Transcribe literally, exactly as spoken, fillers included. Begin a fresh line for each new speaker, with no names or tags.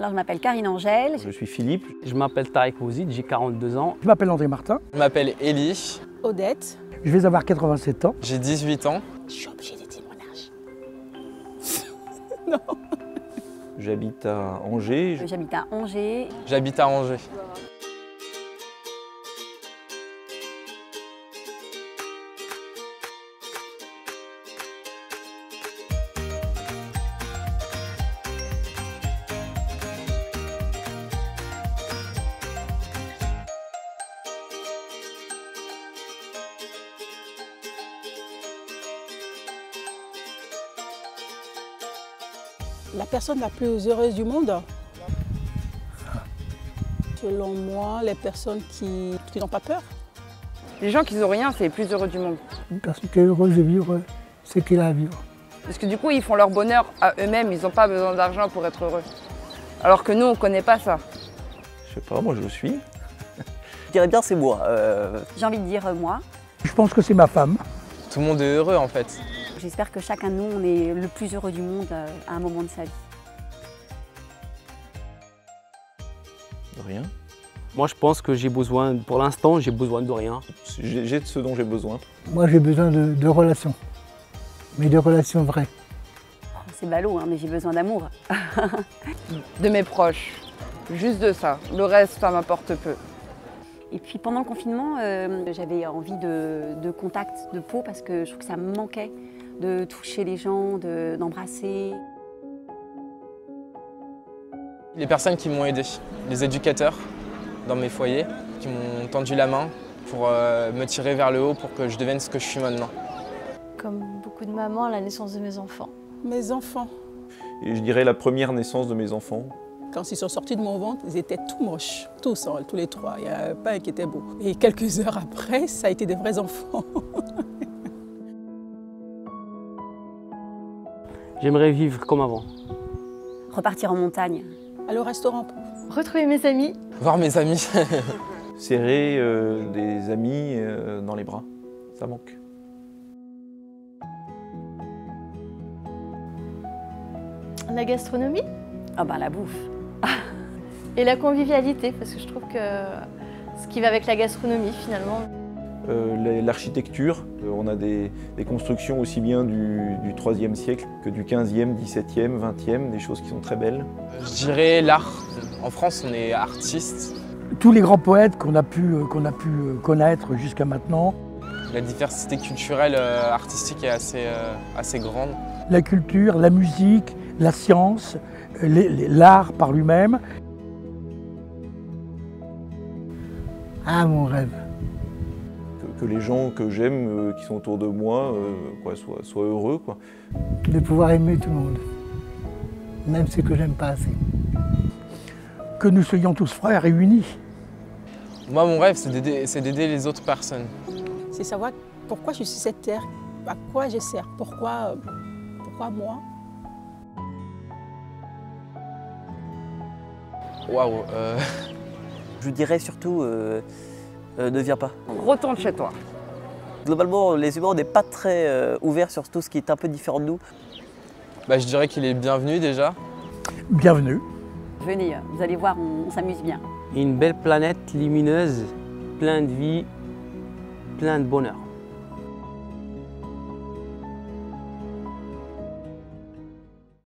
Alors, je m'appelle Karine Angèle.
Je suis Philippe.
Je m'appelle Tarek Ouzid, j'ai quarante-deux ans.
Je m'appelle André Martin.
Je m'appelle Élie.
Odette.
Je vais avoir quatre-vingt-sept ans.
J'ai dix-huit ans.
Je suis obligée de dire mon âge.
Non.
J'habite à Angers.
J'habite à Angers.
J'habite à Angers.
La personne la plus heureuse du monde, selon moi, les personnes qui, qui n'ont pas peur.
Les gens qui n'ont rien, c'est les plus heureux du monde.
Une personne qui est heureuse de vivre, c'est qu'elle a à vivre.
Parce que du coup, ils font leur bonheur à eux-mêmes, ils n'ont pas besoin d'argent pour être heureux. Alors que nous, on ne connaît pas ça.
Je sais pas, moi je le suis.
Je dirais bien c'est moi. Euh...
J'ai envie de dire euh, moi.
Je pense que c'est ma femme.
Tout le monde est heureux en fait.
J'espère que chacun de nous, on est le plus heureux du monde euh, à un moment de sa vie.
De rien.
Moi, je pense que j'ai besoin, pour l'instant, j'ai besoin de rien.
J'ai j'ai de ce dont j'ai besoin.
Moi, j'ai besoin de, de relations, mais de relations vraies.
Oh, c'est ballot, hein, mais j'ai besoin d'amour.
De mes proches, juste de ça. Le reste, ça m'importe peu.
Et puis pendant le confinement, euh, j'avais envie de, de contact, de peau, parce que je trouve que ça me manquait de toucher les gens, de- d'embrasser.
Les personnes qui m'ont aidé, les éducateurs dans mes foyers, qui m'ont tendu la main pour euh, me tirer vers le haut pour que je devienne ce que je suis maintenant.
Comme beaucoup de mamans, la naissance de mes enfants.
Mes enfants,
Et je dirais la première naissance de mes enfants.
quand ils sont sortis de mon ventre, ils étaient tout moches, tous, hein, tous les trois. Il n'y a pas un qui était beau. Et quelques heures après, ça a été des vrais enfants.
J'aimerais vivre comme avant.
Repartir en montagne.
Aller au restaurant.
Retrouver mes amis.
Voir mes amis.
Serrer euh, des amis euh, dans les bras, ça manque.
La gastronomie
Ah ben la bouffe.
et la convivialité, parce que je trouve que ce qui va avec la gastronomie finalement.
Euh, les- L'architecture, euh, on a des, des constructions aussi bien du, du troisième siècle que du quinzième, dix-septième, vingtième, des choses qui sont très belles.
Je dirais l'art. En France, on est artiste.
Tous les grands poètes qu'on a pu, euh, qu'on a pu euh, connaître jusqu'à maintenant,
La diversité culturelle, euh, artistique est assez, euh, assez grande.
la culture, la musique, la science, euh, les- les- l'art par lui-même. Ah, mon rêve.
Que, que les gens que j'aime, euh, qui sont autour de moi, euh, quoi, soient, soient heureux, quoi.
De pouvoir aimer tout le monde, même ceux que j'aime pas assez. Que nous soyons tous frères et unis.
Moi, mon rêve, c'est d'aider c'est d'aider les autres personnes.
C'est savoir pourquoi je suis sur cette terre, à quoi je sers, pourquoi, euh, pourquoi moi.
Waouh. euh,
Je dirais surtout euh, euh, ne viens pas.
Retourne chez toi.
Globalement, les humains, on n'est pas très euh, ouverts sur tout ce qui est un peu différent de nous.
bah, je dirais qu'il est bienvenu déjà.
Bienvenue.
Venez, vous allez voir, on, on s'amuse bien.
Une belle planète lumineuse, plein de vie, plein de bonheur.